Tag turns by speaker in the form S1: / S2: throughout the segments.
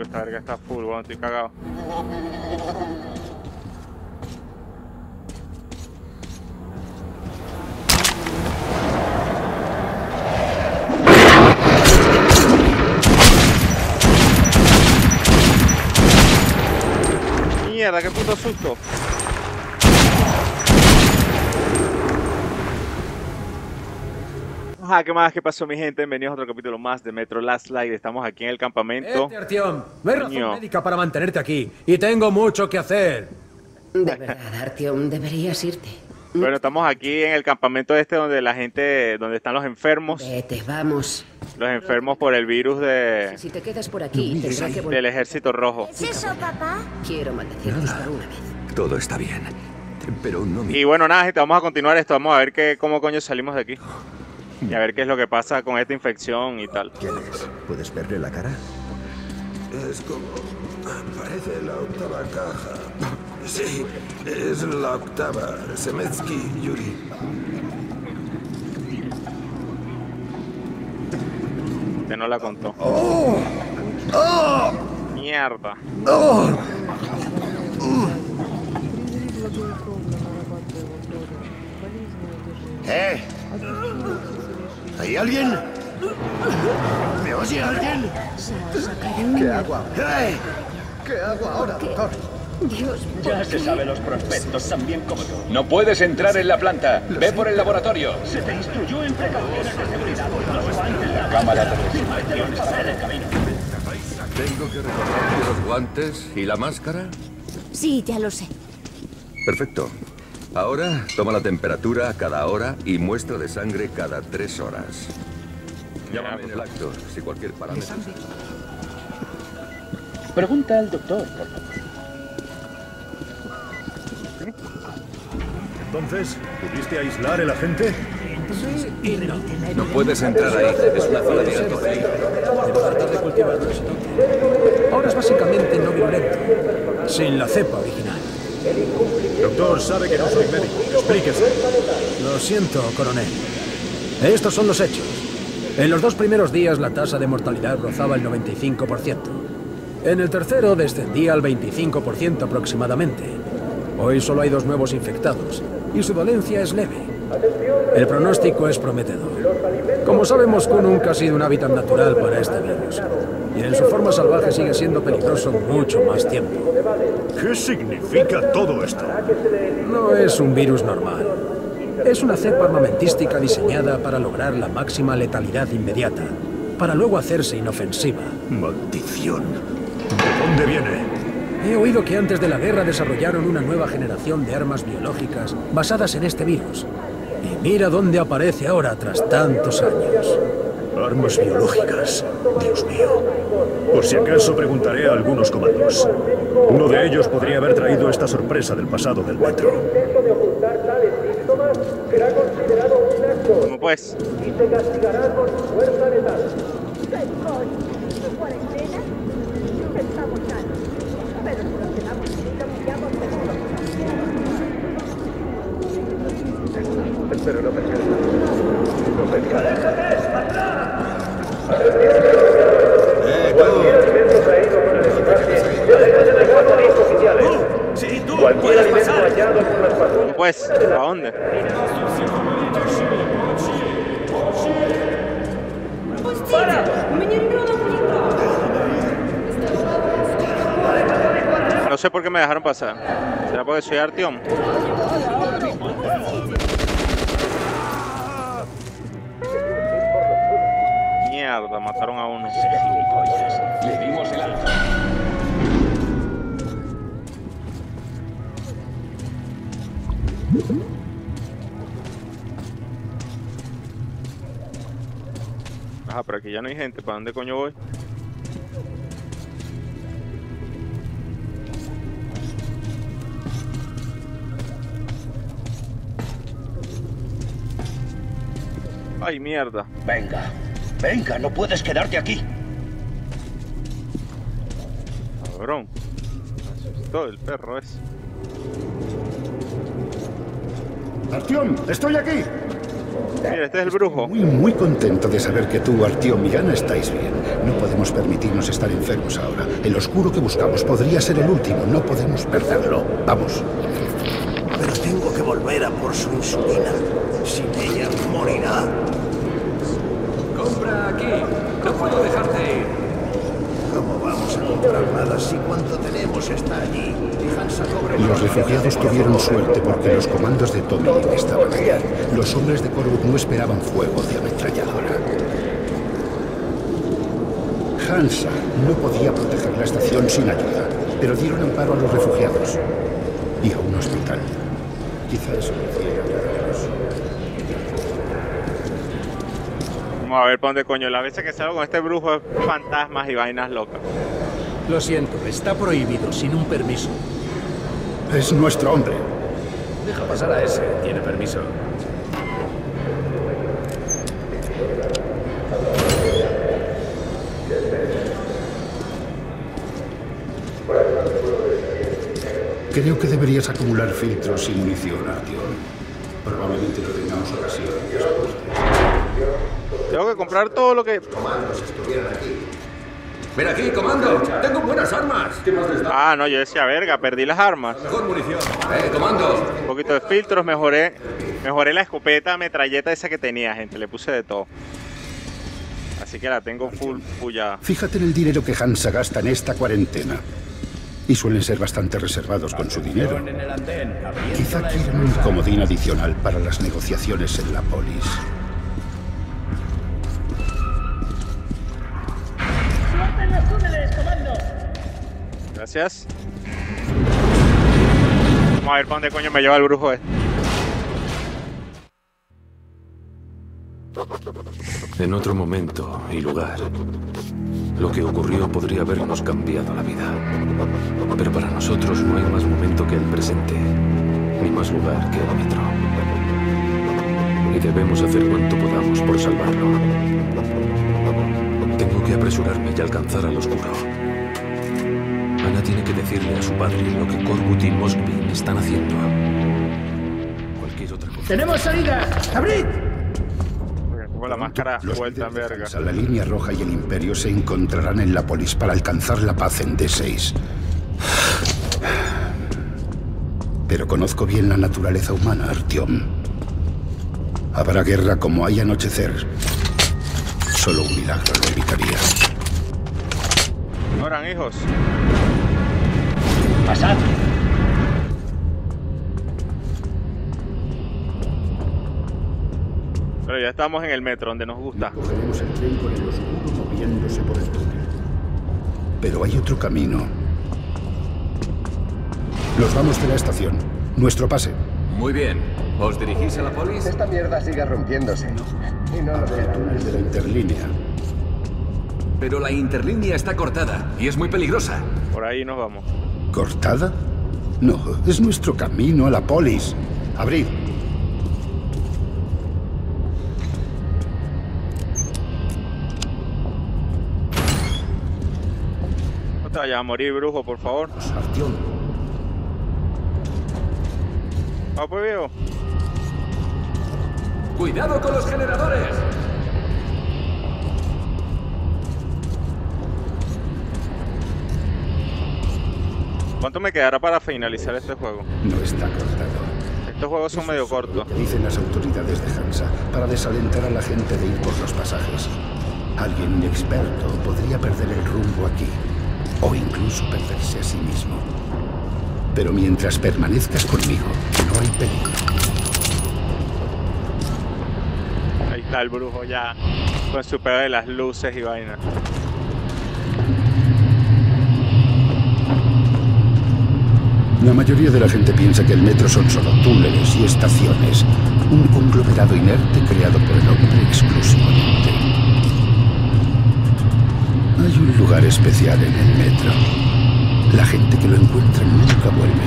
S1: esta verga está full, weón, estoy cagado. Mierda, qué puto susto. Ajá, ¿qué más? ¿Qué pasó, mi gente? Bienvenidos a otro capítulo más de Metro Last Light. Estamos aquí en el campamento.
S2: Artyom, no hay razón médica para mantenerte aquí. Y tengo mucho que hacer.
S3: De verdad, Artyom, deberías irte.
S1: Bueno, estamos aquí en el campamento este donde la gente, donde están los enfermos.
S3: Vete, vamos.
S1: Los enfermos por el virus
S3: Si te quedas por aquí, tendrás que
S1: del
S3: volver.
S1: Ejército Rojo.
S4: ¿Es eso, papá?
S3: Quiero maldecirte por una vez.
S5: Todo está bien, pero no me...
S1: Y bueno, nada, gente, vamos a continuar esto. Vamos a ver cómo coño salimos de aquí. Y a ver qué es lo que pasa con esta infección y tal.
S5: ¿Quién es? ¿Puedes verle la cara?
S6: Es como... parece la octava caja. Sí, es la octava. Semetsky Yuri.
S1: Que no la contó. Mierda.
S5: ¿Hay alguien? ¿Me oye alguien?
S4: ¿Qué
S5: hago ahora? ¿Qué hago ahora, doctor?
S3: Dios,
S7: Ya se sabe los prospectos tan bien como tú. No puedes entrar en la planta. Ve por el laboratorio. Se te instruyó en precauciones de seguridad. La cámara de desinfección está en el camino.
S5: ¿Tengo que recordarte los guantes y la máscara?
S4: Sí, ya lo sé.
S5: Perfecto. Ahora toma la temperatura cada hora y muestra de sangre cada 3 horas. Llámame en el acto si cualquier parámetro.
S7: Pregunta al doctor, por favor.
S8: Entonces, ¿pudiste aislar el agente?
S5: No puedes entrar ahí. Es una zona de alto peligro.
S2: Debo tratar de cultivarlo ese toque. Ahora es básicamente no virulento, sin la cepa original.
S8: Doctor, sabe que no soy médico. Explíquese.
S2: Lo siento, coronel. Estos son los hechos. En los 2 primeros días la tasa de mortalidad rozaba el 95%. En el tercero descendía al 25% aproximadamente. Hoy solo hay 2 nuevos infectados y su dolencia es leve. El pronóstico es prometedor. Como sabemos, Moscú nunca ha sido un hábitat natural para este virus. Y en su forma salvaje sigue siendo peligroso mucho más tiempo.
S8: ¿Qué significa todo esto?
S2: No es un virus normal. Es una cepa armamentística diseñada para lograr la máxima letalidad inmediata, para luego hacerse inofensiva.
S8: Maldición. ¿De dónde viene?
S2: He oído que antes de la guerra desarrollaron una nueva generación de armas biológicas basadas en este virus. Y mira dónde aparece ahora tras tantos años.
S8: Armas biológicas. Dios mío. Por si acaso preguntaré a algunos comandos. Uno de ellos podría haber traído esta sorpresa del pasado del metro.
S1: ¿Cómo pues?
S4: ¿Cuarentena? Estamos sanos. Pero si nos quedamos aquí, cambiamos de
S6: Espero no perder. No perder.
S7: Sí, tú. Puedes pasar.
S1: ¿Cómo pues? ¿A dónde? No sé por qué me dejaron pasar. ¿Será porque soy Artyom? Mierda, mataron a uno.
S7: Le dimos el alfa.
S1: Ajá, pero aquí ya no hay gente. ¿Para dónde coño voy? Ay, mierda.
S7: Venga. Venga, no puedes quedarte aquí.
S1: Cabrón. Me asustó el perro ese.
S8: ¡Artyom! ¡Estoy aquí!
S1: Mira, este es el brujo.
S9: Muy contento de saber que tú, Artyom y Ana estáis bien. No podemos permitirnos estar enfermos ahora. El oscuro que buscamos podría ser el último. No podemos perderlo. Vamos.
S2: Pero tengo que volver a por su insulina. Sin ella morirá.
S10: Compra aquí. No puedo dejarte ir.
S2: ¿Cómo vamos a comprar nada si cuanto tenemos está allí? Y Hansa cobra...
S9: Los refugiados tuvieron suerte porque los comandos de Tomlin estaban allá. Los hombres de Korbut no esperaban fuego de ametralladora. Hansa no podía proteger la estación sin ayuda, pero dieron amparo a los refugiados y a un hospital. Quizá eso lo hiciera ayudarlos.
S1: Vamos a ver para dónde coño. La vez que salgo con este brujo es fantasmas y vainas locas.
S2: Lo siento, está prohibido, sin un permiso.
S9: Es nuestro hombre.
S2: Deja pasar a ese, tiene permiso.
S9: Creo que deberías acumular filtros y munición, Artyom. Probablemente no tengamos ocasión después.
S1: Tengo que comprar todo lo que...
S10: Comandos estuvieran aquí. Ven aquí, comando. Tengo buenas armas. ¿Qué más les da?
S1: Ah, no, yo decía, verga, perdí las armas.
S10: Mejor munición. Comando.
S1: Un poquito de filtros, mejoré la escopeta metralleta esa que tenía, gente. Le puse de todo. Así que la tengo full ya.
S9: Fíjate en el dinero que Hansa gasta en esta cuarentena. Y suelen ser bastante reservados con su dinero. Quizá quieran un comodín adicional para las negociaciones en la polis.
S4: ¡Suelten los túneles, comando!
S1: Gracias. Vamos a ver para dónde coño me lleva el brujo este.
S11: En otro momento y lugar, lo que ocurrió podría habernos cambiado la vida. Pero para nosotros no hay más momento que el presente, ni más lugar que el metro. Y debemos hacer cuanto podamos por salvarlo. Tengo que apresurarme y alcanzar al oscuro. Ana tiene que decirle a su padre lo que Korbut y Moskvin están haciendo. Cualquier otra cosa.
S2: ¡Tenemos salida! ¡Abrid!
S1: Con la máscara vuelta en verga.
S9: La línea roja y el Imperio se encontrarán en la polis para alcanzar la paz en D6. Pero conozco bien la naturaleza humana, Artyom. Habrá guerra como hay anochecer. Solo un milagro lo evitaría.
S1: Oran, hijos.
S7: Pasad.
S1: Pero ya estamos en el metro, donde nos gusta.
S9: Cogeremos el tren con el oscuro moviéndose por el túnel. Pero hay otro camino. Los vamos de la estación. Nuestro pase.
S10: Muy bien. ¿Os dirigís a la polis?
S12: Esta mierda sigue rompiéndose. Y no lo
S9: El túnel de la interlínea.
S10: Pero la interlínea está cortada y es muy peligrosa.
S1: Por ahí nos vamos.
S9: ¿Cortada? No, es nuestro camino a la polis. Abrid.
S1: No te vayas a morir, brujo, por favor.
S9: Artyom.
S1: Ah, pues viejo.
S10: ¡Cuidado con los generadores!
S1: ¿Cuánto me quedará para finalizar este juego?
S9: No está cortado.
S1: Estos juegos son medio cortos.
S9: Dicen las autoridades de Hansa para desalentar a la gente de ir por los pasajes. Alguien inexperto podría perder el rumbo aquí, o incluso perderse a sí mismo. Pero mientras permanezcas conmigo, no hay peligro.
S1: Ahí está el brujo ya con su pedo de las luces y vainas.
S9: La mayoría de la gente piensa que el metro son solo túneles y estaciones, un conglomerado inerte creado por el hombre exclusivamente. Hay un lugar especial en el metro. La gente que lo encuentra nunca vuelve.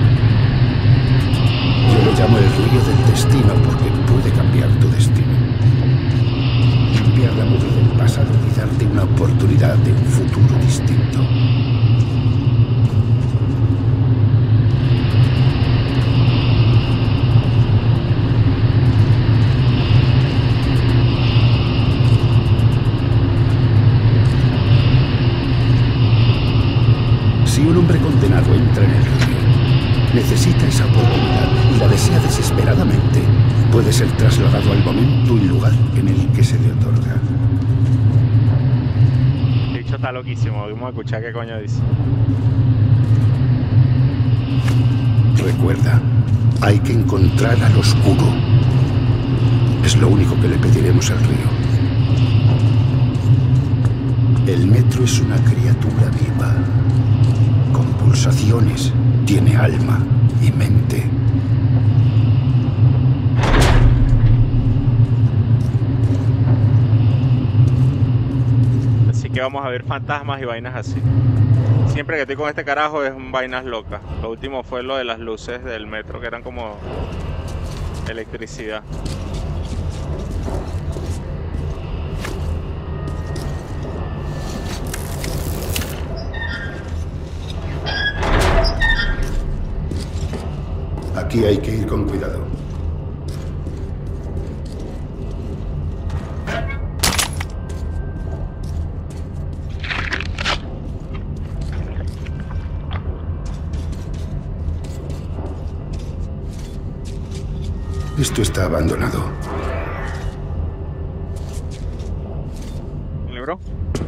S9: Yo lo llamo el río del destino porque puede cambiar tu destino. Limpiar la mugre del pasado y darte una oportunidad de un futuro distinto. un hombre condenado entra en el río, necesita esa oportunidad y la desea desesperadamente, puede ser trasladado al momento y lugar en el que se le otorga.
S1: El bicho está loquísimo, vamos a escuchar qué coño dice.
S9: Recuerda, hay que encontrar al oscuro. Es lo único que le pediremos al río. El metro es una criatura viva, con pulsaciones, tiene alma y mente.
S1: Así que vamos a ver fantasmas y vainas así. Siempre que estoy con este carajo es vainas locas. Lo último fue lo de las luces del metro, que eran como electricidad.
S9: Aquí hay que ir con cuidado. Esto está abandonado.
S1: ¿Un libro?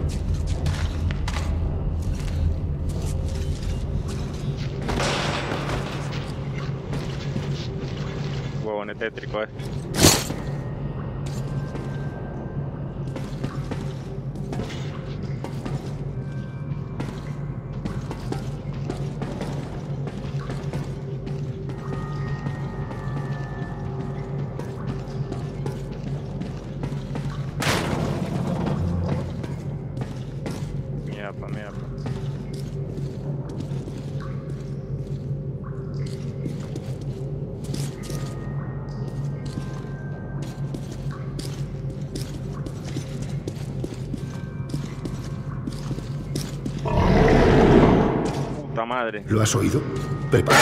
S1: Huevón tétrico, Mierda. Puta madre.
S9: ¿Lo has oído? Prepara.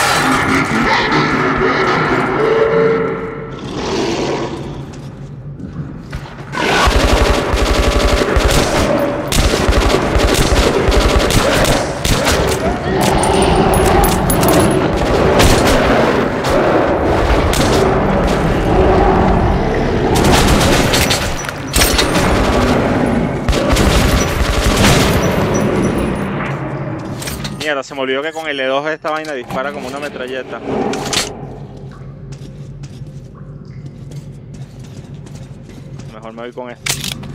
S1: Mierda, se me olvidó que con el E2 esta vaina dispara como una metralleta. Mejor me voy con esto.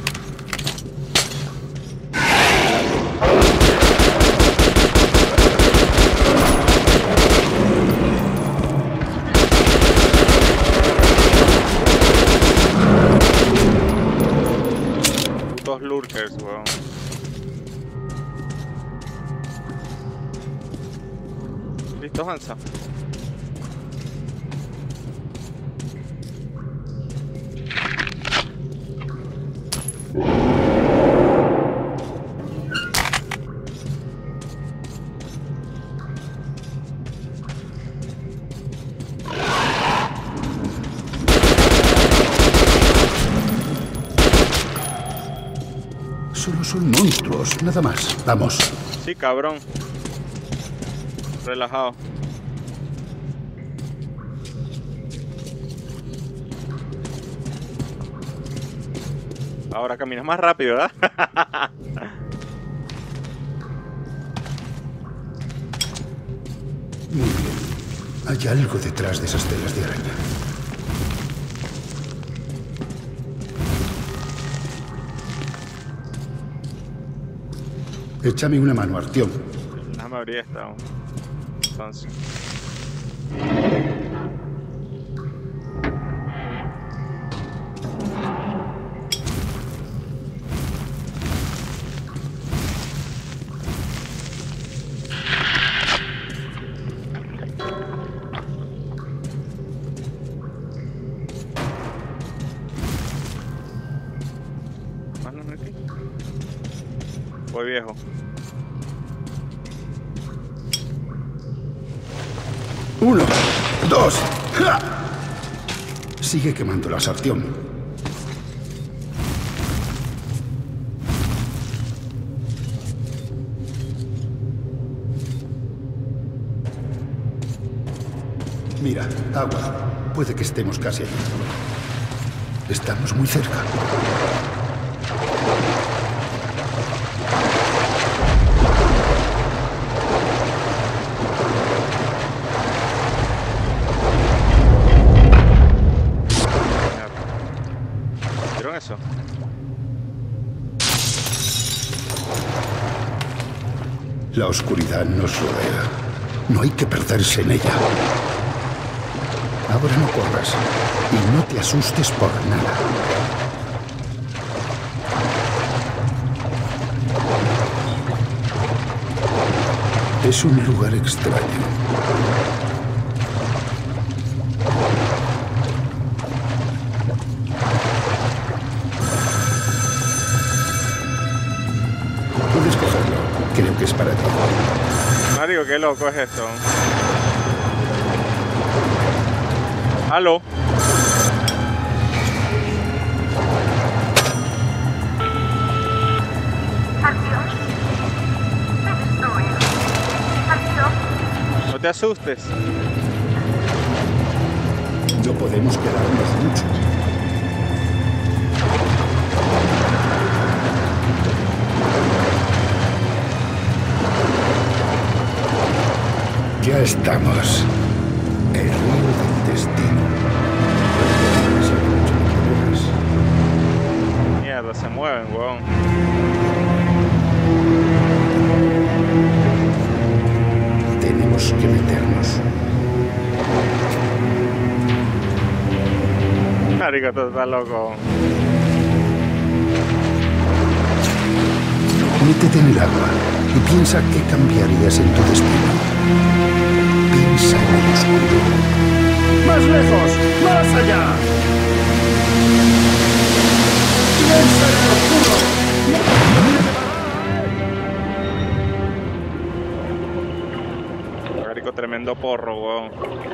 S1: Putos lurkers, weón. ¿Listo, Hansa?
S9: Solo son monstruos, nada más. Vamos.
S1: Sí, cabrón. Relajado. Ahora caminas más rápido, ¿verdad?
S9: Muy bien. Hay algo detrás de esas telas de araña. Échame una mano, Artyom.
S1: Déjame abrir esta. Entonces. Voy, viejo.
S9: Uno, dos. ¡Ja! Sigue quemando la Artyom. Mira, agua. Puede que estemos casi allí. Estamos muy cerca.
S1: ¿Vieron eso?
S9: La oscuridad nos rodea. No hay que perderse en ella. Ahora no corras y no te asustes por nada. Es un lugar extraño. Puedes cogerlo. Creo que es para ti.
S1: Mario, qué loco es esto. ¿Aló? No te asustes.
S9: No podemos quedarnos mucho. Ya estamos. El río del destino.
S1: Mierda, se mueven, weón.
S9: Tenemos que meternos.
S1: Marico, tú estás loco.
S9: Métete en el agua y piensa qué cambiarías en tu destino. Piensa en el oscuro.
S8: ¡Más lejos! ¡Más allá! ¡Piensa en el oscuro!
S1: Marico, tremendo porro, weón.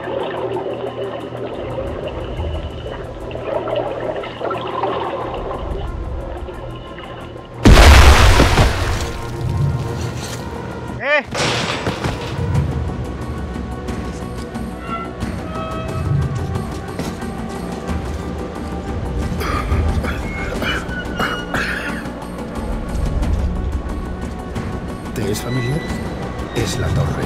S9: ¿Te es familiar? Es la torre.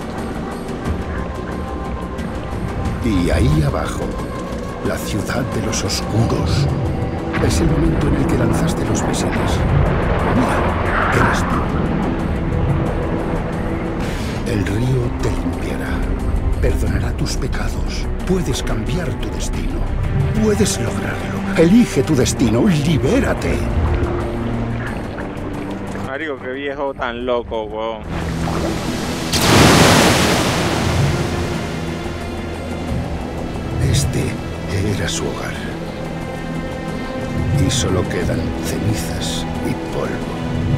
S9: Y ahí abajo, la ciudad de los oscuros. Es el momento en el que lanzaste los misiles. Mira, eres tú. El río te limpiará, perdonará tus pecados. Puedes cambiar tu destino. Puedes lograrlo. Elige tu destino y libérate.
S1: Marico, qué viejo tan loco, weón.
S9: Este era su hogar. Y solo quedan cenizas y polvo.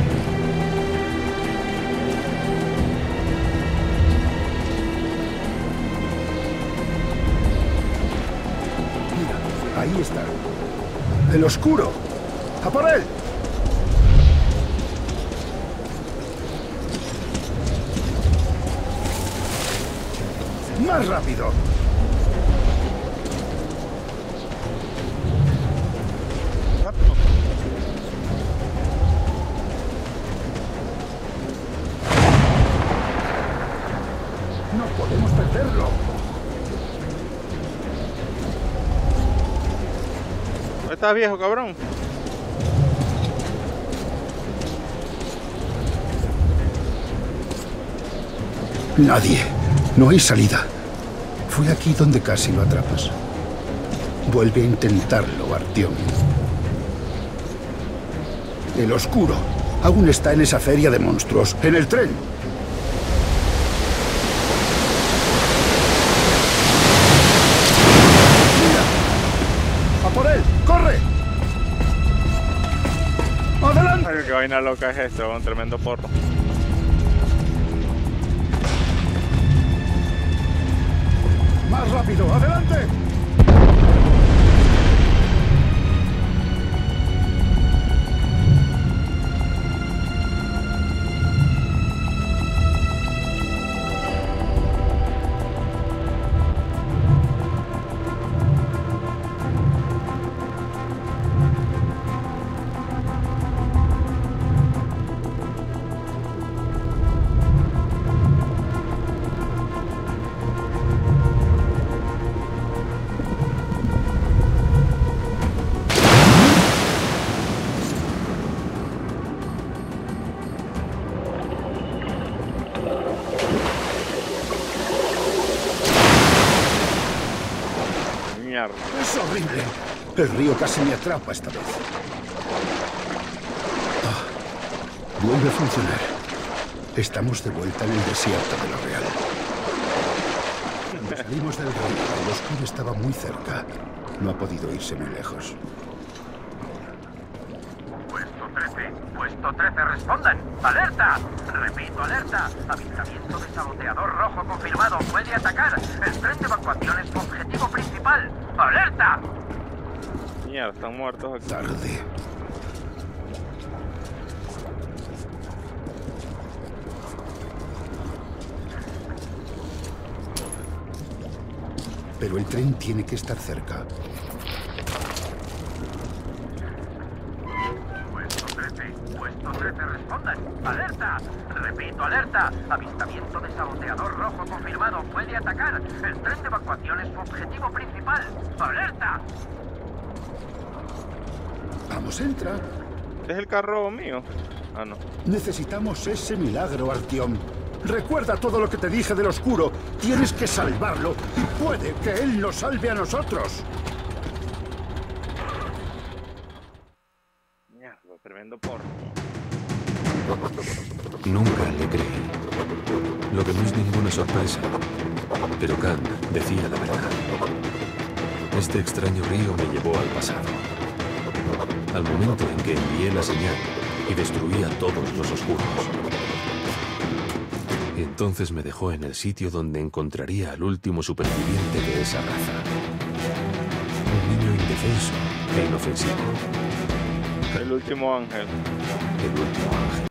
S9: Mira, ahí está. El oscuro. ¡A por él! ¡Más rápido! No podemos perderlo.
S1: ¿Dónde estás, viejo cabrón?
S9: Nadie. No hay salida. Fue aquí donde casi lo atrapas. Vuelve a intentarlo, Artyom. El oscuro aún está en esa feria de monstruos, en el tren. ¡Mira! ¡A por él! ¡Corre! ¡Adelante!
S1: Ay, qué vaina loca es esto, un tremendo porro.
S9: ¡Más rápido! ¡Adelante!
S1: Mierda.
S9: Es horrible. El río casi me atrapa esta vez. Vuelve a funcionar. Estamos de vuelta en el desierto de lo real. Cuando salimos del río, el oscuro estaba muy cerca. No ha podido irse muy lejos.
S13: Puesto 13, respondan. ¡Alerta! Repito, alerta. Avistamiento de saboteador rojo confirmado. Puede atacar. El tren de evacuación es su objetivo principal. ¡Alerta!
S1: Mierda, están muertos aquí.
S9: Tarde. Pero el tren tiene que estar cerca.
S13: Puesto 13, respondan. ¡Alerta! Repito, alerta. Avistamiento de saboteador rojo confirmado. Puede atacar. El tren de evacuación es su objetivo principal. ¡Alerta!
S9: Vamos, entra.
S1: ¿Es el carro mío? Ah, no.
S9: Necesitamos ese milagro, Artyom. Recuerda todo lo que te dije del oscuro. Tienes que salvarlo y puede que él nos salve a nosotros.
S1: Mierda, tremendo porno.
S11: Nunca le creí. Lo que no es ninguna sorpresa. Pero Khan decía la verdad. Este extraño río me llevó al pasado. Al momento en que envié la señal y destruí a todos los oscuros. Y entonces me dejó en el sitio donde encontraría al último superviviente de esa raza. Un niño indefenso e inofensivo.
S1: El último ángel.
S11: El último ángel.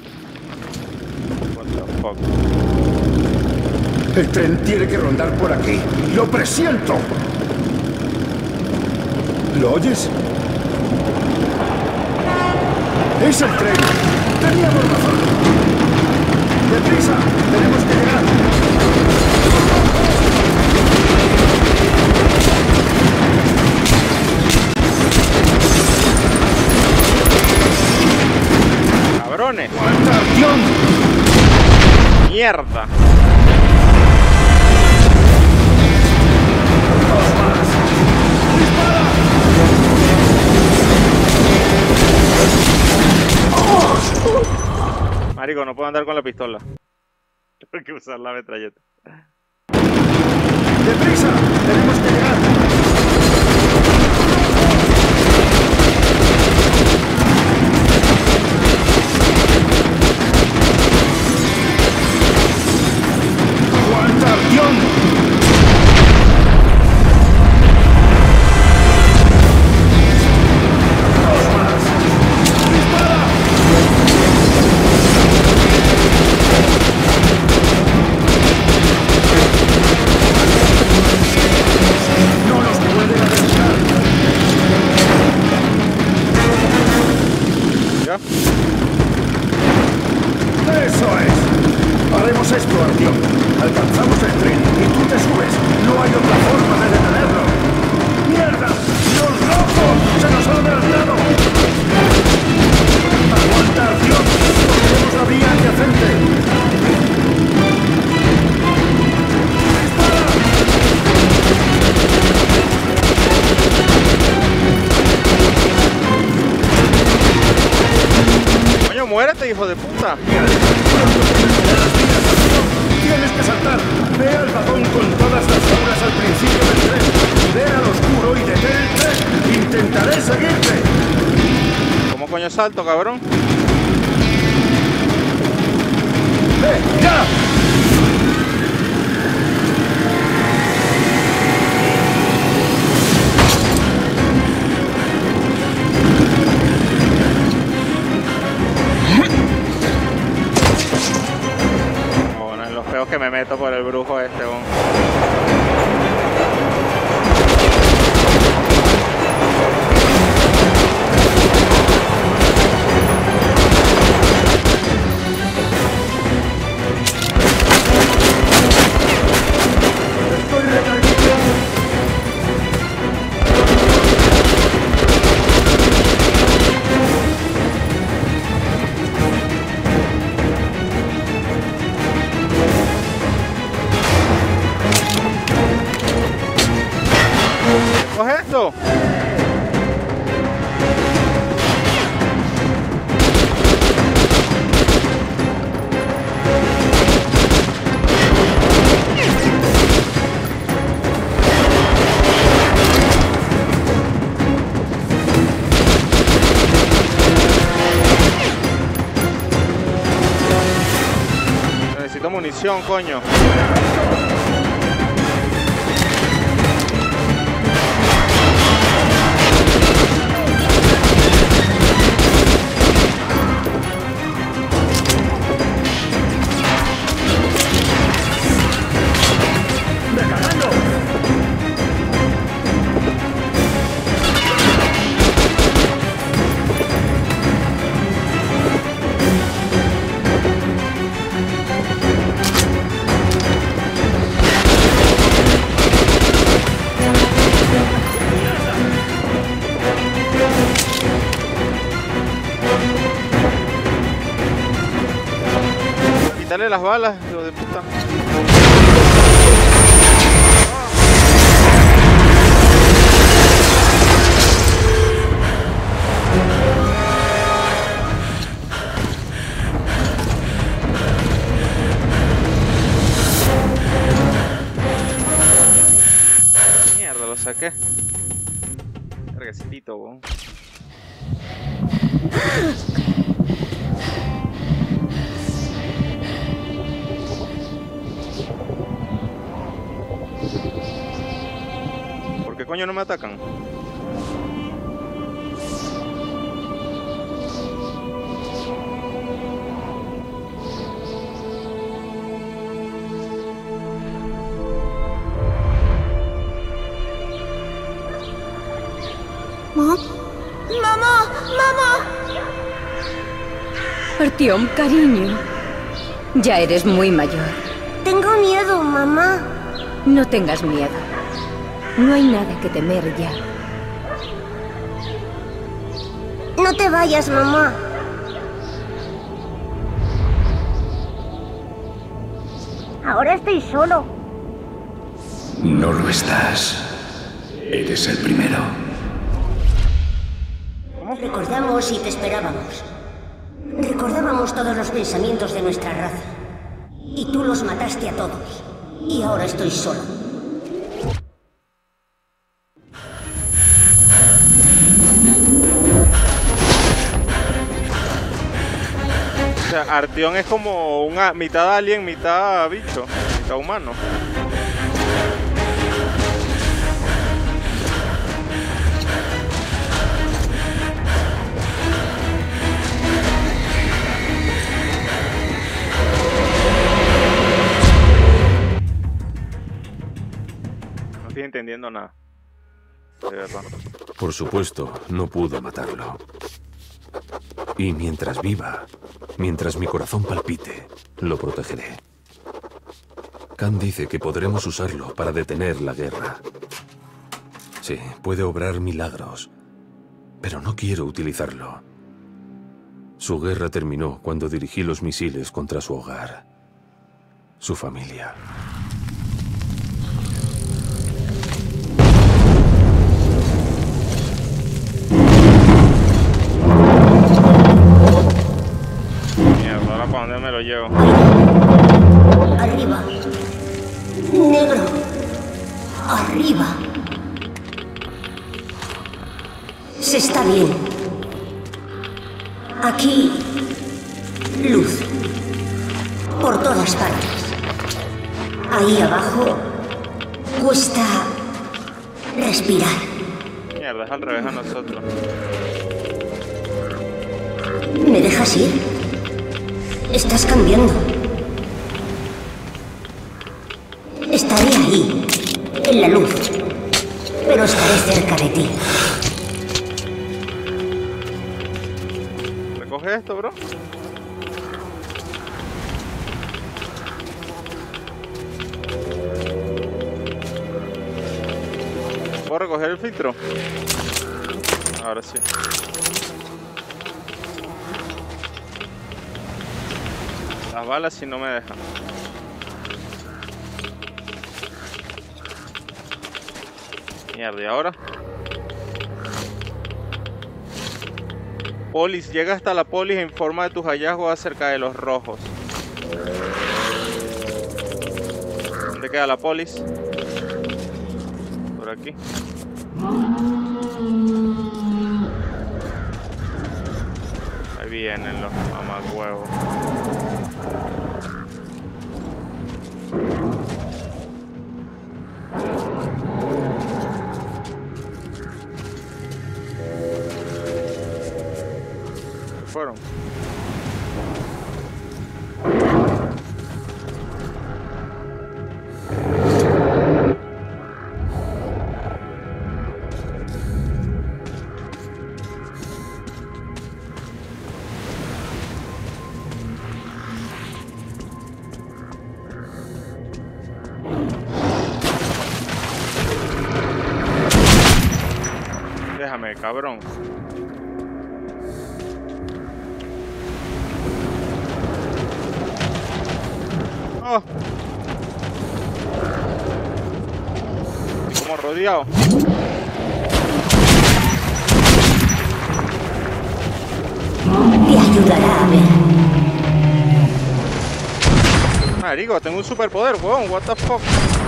S1: What the fuck?
S9: El tren tiene que rondar por aquí. ¡Lo presiento! ¿Lo oyes? ¡Es el tren! ¡Teníamos razón! ¡Deprisa! ¡Tenemos que llegar!
S1: ¡Cabrones!
S9: ¡Artyom!
S1: ¡Mierda! Marico, no puedo andar con la pistola. Tengo que usar la metralleta.
S9: ¡Deprisa! ¡Tenemos que llegar! ¡Aguanta, Artyom! ¡Eso es! Haremos esto, Artyom. Alcanzamos el tren y tú te subes. No hay otra forma de detenerlo. ¡Mierda! ¡Los rojos! ¡Se nos han adelantado! ¡Aguanta, Artyom! ¡Tenemos la vía adyacente!
S1: ¡Muérete, hijo de puta!
S9: Tienes que saltar. Ve al vagón con todas las obras al principio del tren. Ve al oscuro y detén el tren. Intentaré seguirte.
S1: ¿Cómo coño salto, cabrón?
S9: ¡Ve, ya!
S1: Que me meto por el brujo este, bon. comando! Necesito munición, coño. Quitarle las balas, hijo de puta. Mierda, lo saqué. Vergacitito, weón. ¿Por qué coño no me atacan?
S14: ¡Mamá! ¡Mamá!
S15: Artyom, cariño. Ya eres muy mayor.
S14: Tengo miedo, mamá.
S15: No tengas miedo. No hay nada que temer ya.
S14: No te vayas, mamá. Ahora estoy solo.
S9: No lo estás. Eres el primero.
S14: Recordamos y te esperábamos. Recordábamos todos los pensamientos de nuestra raza. Y tú los mataste a todos. Y ahora estoy solo.
S1: O sea, Artyom es como una mitad alien, mitad bicho, mitad humano. No estoy entendiendo nada. De verdad.
S11: Por supuesto, no pudo matarlo. Y mientras viva, mientras mi corazón palpite, lo protegeré. Khan dice que podremos usarlo para detener la guerra. Sí, puede obrar milagros, pero no quiero utilizarlo. Su guerra terminó cuando dirigí los misiles contra su hogar, su familia.
S1: Mierda, ahora para dónde me lo llevo.
S14: Arriba. Negro. Arriba. Se está bien. Aquí. Luz. Por todas partes. Ahí abajo. Cuesta respirar.
S1: Mierda, es al revés a nosotros.
S14: ¿Me dejas ir? Estás cambiando. Estaré ahí, en la luz, pero estaré cerca de ti.
S1: ¿Recoge esto, bro? ¿Puedo recoger el filtro? Ahora sí. Las balas si no me dejan. Mierda, ¿y ahora? Polis, llega hasta la polis e informa de tus hallazgos acerca de los rojos. ¿Dónde queda la polis? Por aquí. Ahí vienen los mamagüevos. Fueron. Déjame, cabrón. Oh. Como rodeado.
S14: Te ayudará a ver.
S1: Marico, tengo un superpoder, weón. What the fuck.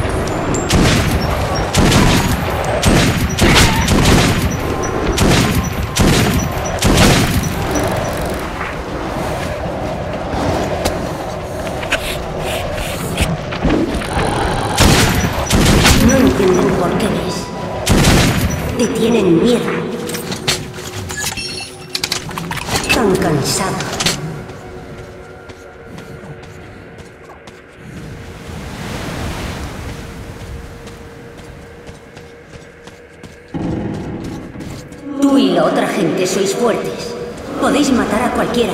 S14: No entienden por qué ves. Te tienen miedo. Tan cansado. Tú y la otra gente sois fuertes. Podéis matar a cualquiera.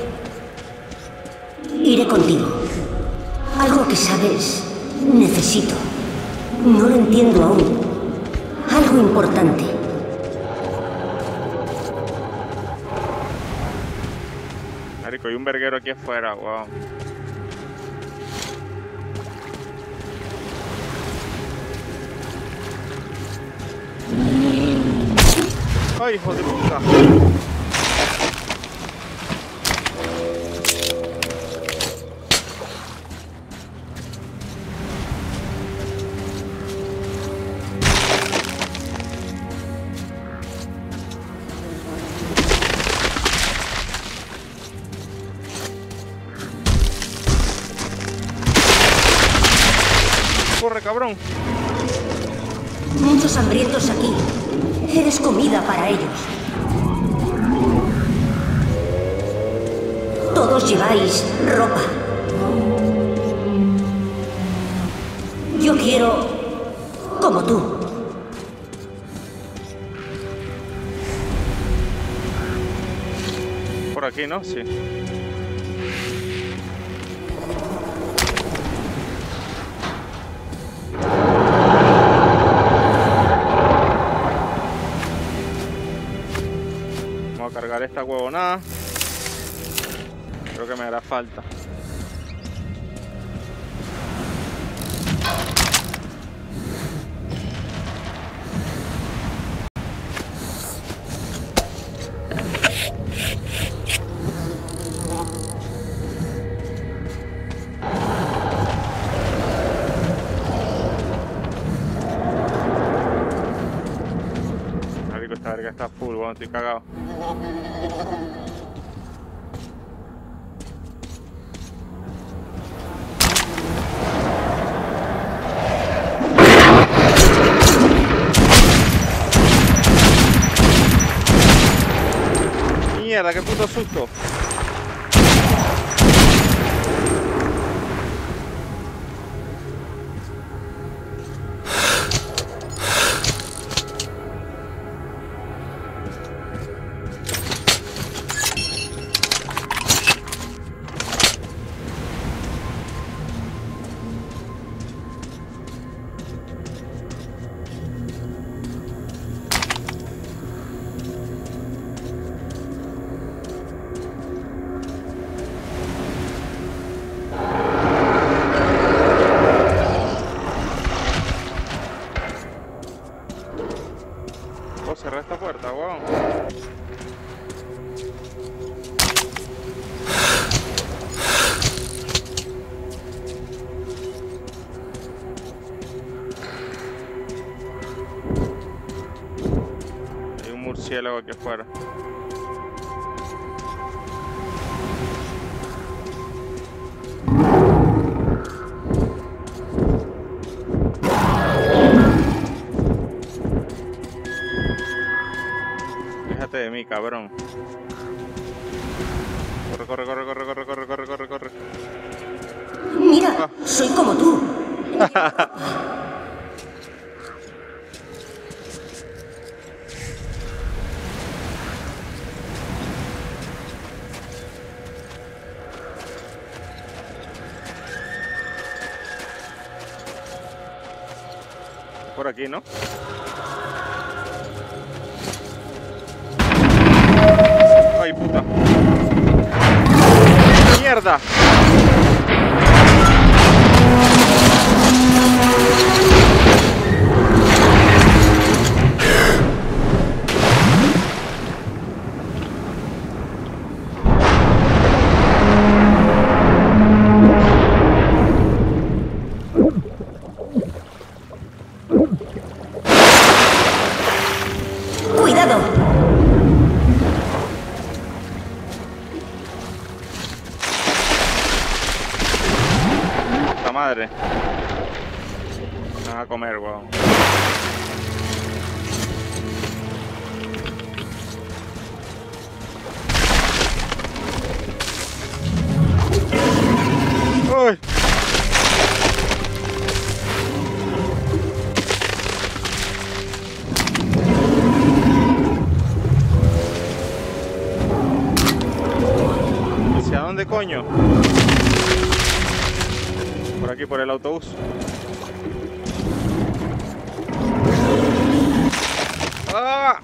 S14: Iré contigo. Algo que sabes, necesito. No lo entiendo aún. Algo importante.
S1: Marico, hay un verguero aquí afuera, wow. Ay, hijo de puta. Corre, cabrón.
S14: Muchos hambrientos aquí. Eres comida para ellos. Todos lleváis ropa. Yo quiero como tú.
S1: Por aquí, ¿no? Sí. Vamos a cargar esta huevonada. Creo que me hará falta. Marico, esta verga está full, bueno, estoy cagado. Mierda, qué puto susto. murciélago aquí afuera. Déjate de mí, cabrón. Corre, corre, corre, corre, corre, corre, corre, corre, corre.
S14: Mira, soy como tú.
S1: Por aquí, ¿no? ¡Ay, puta! ¡Mierda!
S14: ¡Cuidado!
S1: ¡La madre! Me van a comer, weón. ¡Uy! ¿Hacia dónde, coño? Por aquí, por el autobús. ¡Ah!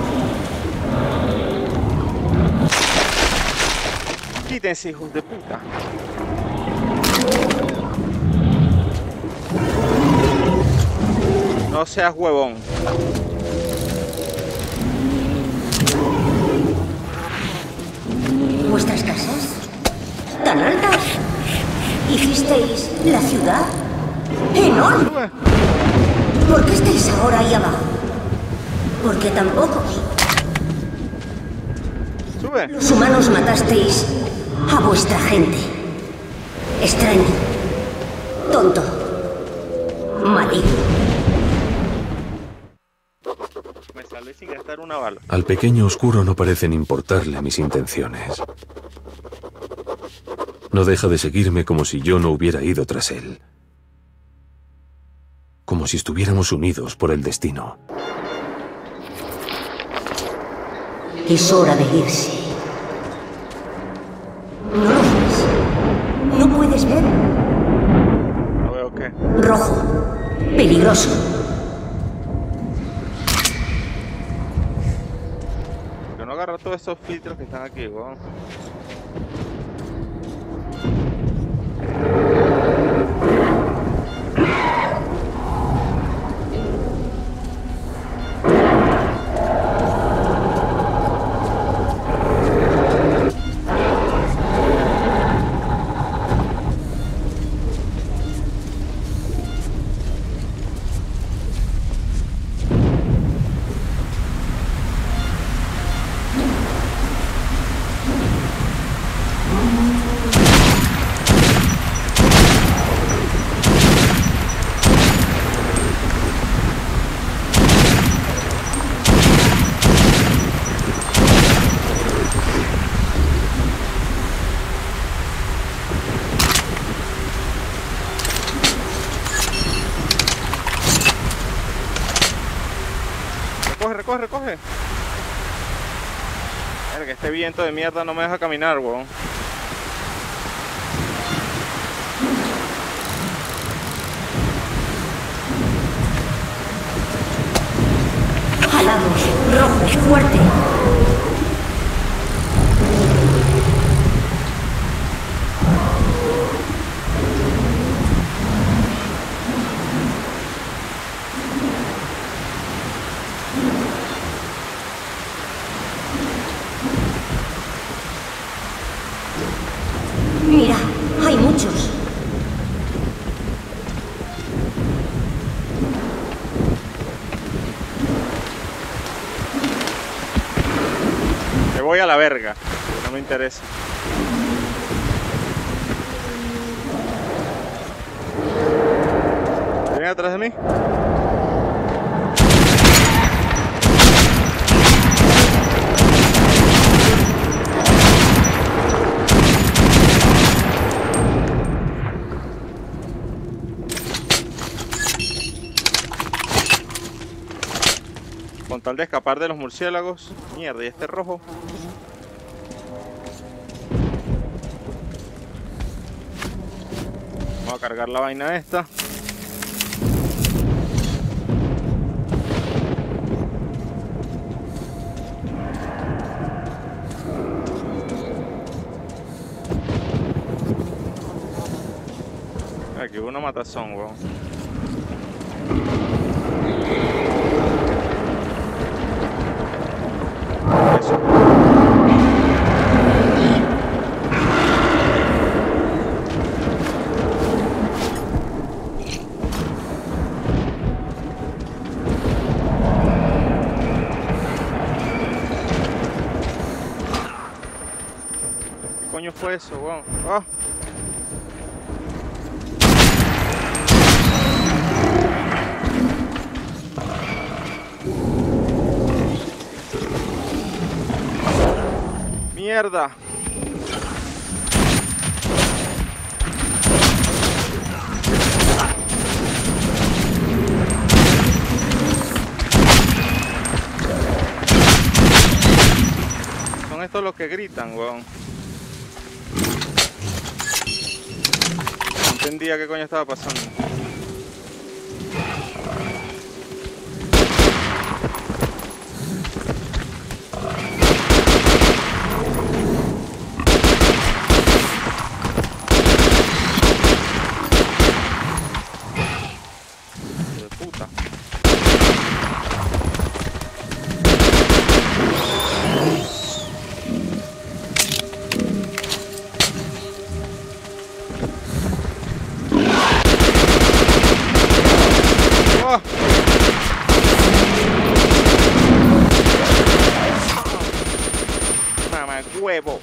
S1: Quítense, hijos de puta. No seas huevón.
S14: ¿Vuestras casas? ¿Tan altas? ¿Hicisteis la ciudad? ¡Enorme! ¿Por qué estáis ahora ahí abajo? Porque tan pocos.
S1: Sube.
S14: Los humanos matasteis a vuestra gente. Extraño. Tonto. Maligno.
S1: Me salvé sin gastar una bala.
S11: Al pequeño oscuro no parecen importarle mis intenciones. No deja de seguirme como si yo no hubiera ido tras él. Como si estuviéramos unidos por el destino.
S14: Es hora de irse. ¿No lo ves? ¿No puedes ver?
S1: ¿No veo qué?
S14: Rojo. Peligroso.
S1: Que no agarro todos esos filtros que están aquí, weón. Recoge, recoge. Verga, este viento de mierda no me deja caminar, weón.
S14: Jalamos. Rojo. Fuerte. Mira, hay muchos.
S1: a la verga. No me interesa. ¿Vienen atrás de mí? Con tal de escapar de los murciélagos. Mierda, ¿y este rojo? Vamos a cargar la vaina esta. Aquí hubo una matazón, weón. Eso. ¿Qué coño fue eso, weón? ¡Ah! ¡Mierda! Son estos los que gritan, weón. No entendía qué coño estaba pasando. Huevo.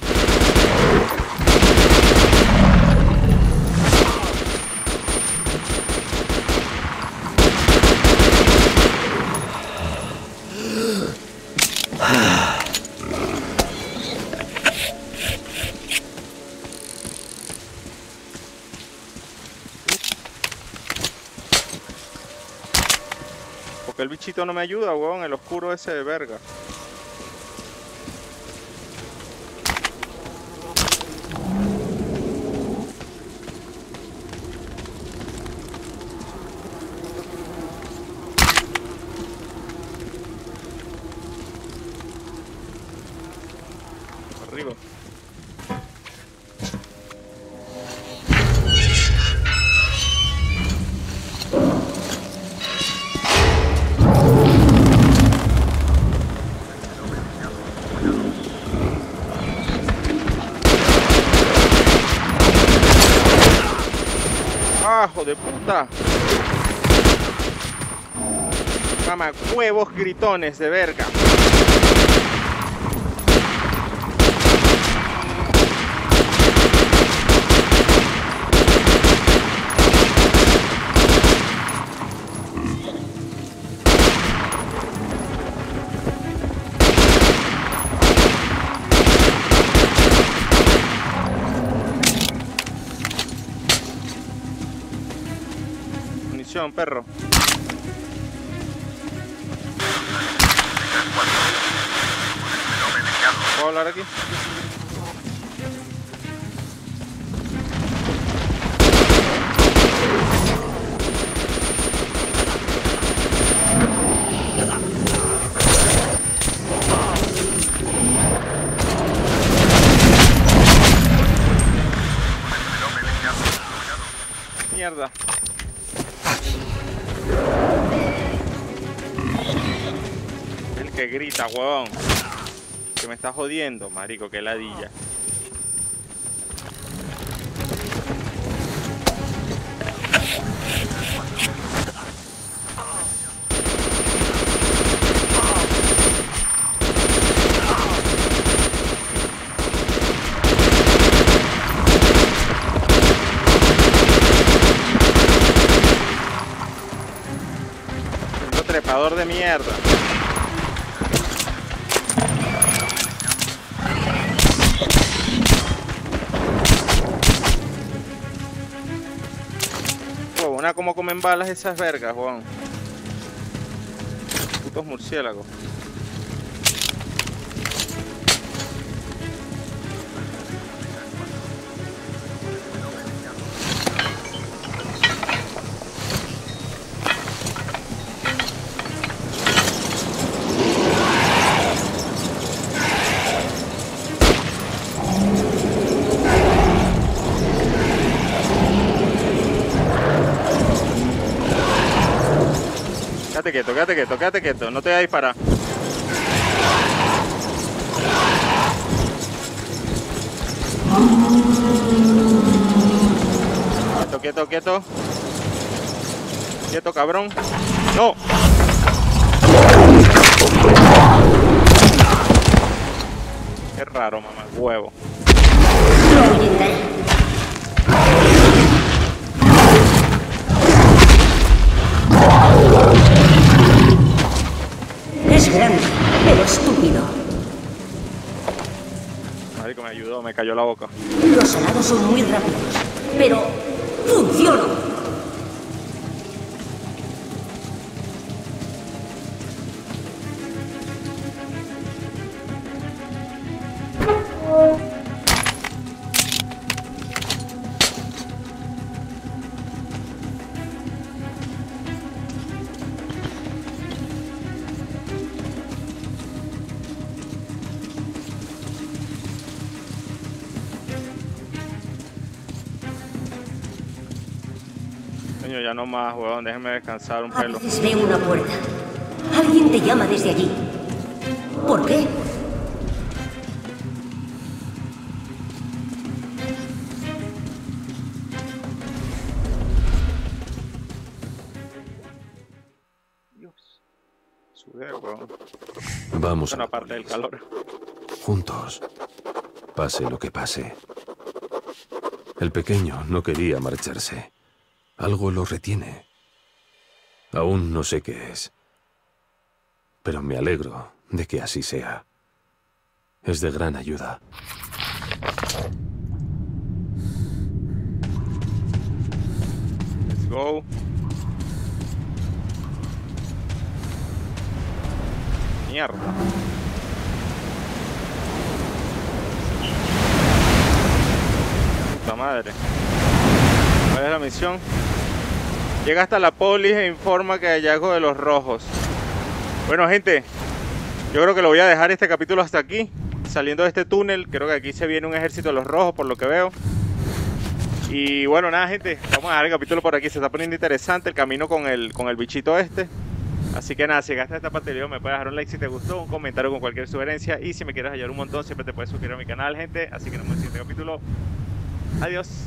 S1: Porque el bichito no me ayuda, weón, el oscuro ese de verga. Arriba. ¡Hijo de puta! Mamá, huevos gritones de verga. Perro. ¿Puedo hablar aquí? Mierda. El que grita, huevón. Que me está jodiendo, marico, que ladilla. Cazador de mierda. Huevona, ¿cómo comen balas esas vergas, Juan? Putos murciélagos. Quédate quieto, no te voy a disparar. Quieto. Quieto, cabrón. ¡No! Qué raro, mamá, huevo.
S14: Es grande, pero estúpido.
S1: Marico, me ayudó, me cayó la boca.
S14: Los alados son muy rápidos, pero funcionan.
S1: Coño, ya no más, weón, déjenme descansar un pelo.
S14: A veces veo una puerta. Alguien te llama desde allí. ¿Por qué?
S1: Dios. Sudé, weón.
S11: Vamos
S1: Es una parte del calor.
S11: juntos, pase lo que pase. El pequeño no quería marcharse. Algo lo retiene. Aún no sé qué es. Pero me alegro de que así sea. Es de gran ayuda.
S1: Let's go. Mierda. Puta madre. ¿Cuál es la misión? Llega hasta la polis e informa que hay hallazgo de los rojos. Bueno, gente, yo creo que lo voy a dejar este capítulo hasta aquí. Saliendo de este túnel, creo que aquí se viene un ejército de los rojos, por lo que veo. Y bueno, nada, gente, vamos a dejar el capítulo por aquí. Se está poniendo interesante el camino con el bichito este. Así que nada, si llegaste a esta parte del video, me puedes dejar un like si te gustó, un comentario con cualquier sugerencia. Y si me quieres ayudar un montón, siempre te puedes suscribir a mi canal, gente. Así que nos vemos en el siguiente capítulo. Adiós.